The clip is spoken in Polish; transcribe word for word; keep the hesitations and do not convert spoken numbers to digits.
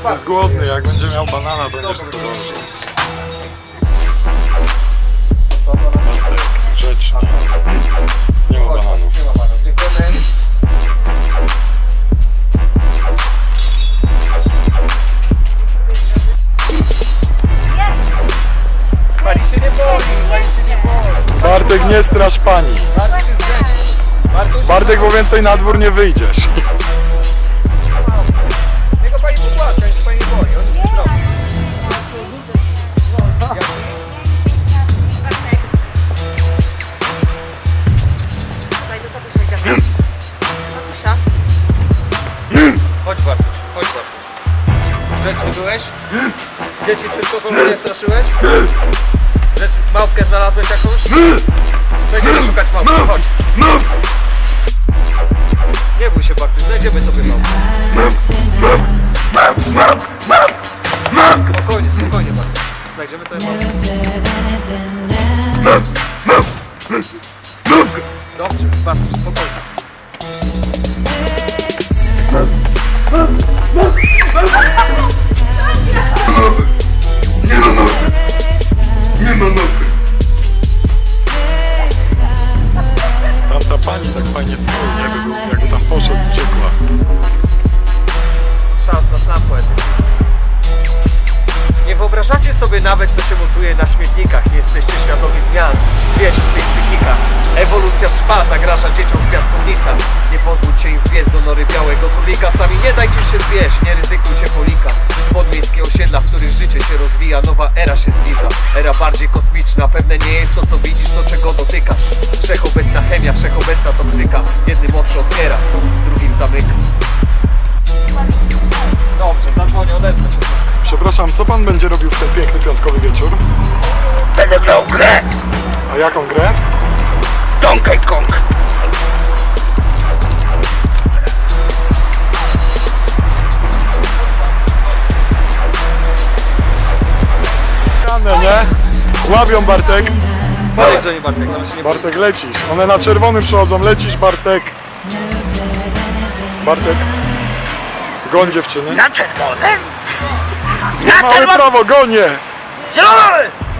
Jest głodny, jak będzie miał banana, to będzie wszystko dobrze. Bartek, grzeczny. Nie ma bananów. Nie ma bananów, dziękujemy. Pani się nie boi, pani się nie boi. Bartek, nie strasz pani. Bartek jest grzeczny. Bartek, bo więcej na dwór nie wyjdziesz. Niego pani pogłaska, niech się pani nie boi. On nie zrobi. Tatusia. Chodź Bartuś, chodź Bartuś. Grzeczny byłeś? Dzieci przed szkołą nie straszyłeś? Grzeczny, małpkę znalazłeś jakąś? Będziemy szukać małpki, chodź. Nie bój się Bartuś, znajdziemy tobie małpkę. Spokojnie, spokojnie Bartuś. Znajdziemy tobie małpkę. Dobrze, Bartuś, spokojnie. Nie ma mapy! Nie ma mapy! Tamta pani tak fajnie stoi, jakby, jakby tam poszedł, uciekła. Szans na slam poetyk. Nie wyobrażacie sobie nawet, co się montuje na śmietnikach. Nie jesteście świadomi zmian, zwierząt i psychika. Ewolucja trwa, zagraża dzieciom w piaskownicach. Nie pozwólcie im wbiec do nory białego królika. Sami nie dajcie się zwieść, nie ryzykujcie polika. Podmiejskie osiedla, w których życie się rozwija. Nowa era się zbliża, era bardziej kosmiczna. Pewne nie jest to, co widzisz, to czego dotykasz. Wszechobecna chemia, wszechobecna toksyka. Jednym oczy otwiera, drugim zamyka. Dobrze, zadzwonię, odezwę się. Przepraszam, co pan będzie robił w ten piękny piątkowy wieczór? Będę grał grę A jaką grę? Donkey Kong. Kanę, nie? Łabią, Bartek. Podejdź do niej Bartek, ale się nie boi. Bartek, lecisz. One na czerwonym przychodzą. Lecisz, Bartek. Bartek. Goń dziewczyny. Na czerwonym? Małe prawo, gonie. Zielony!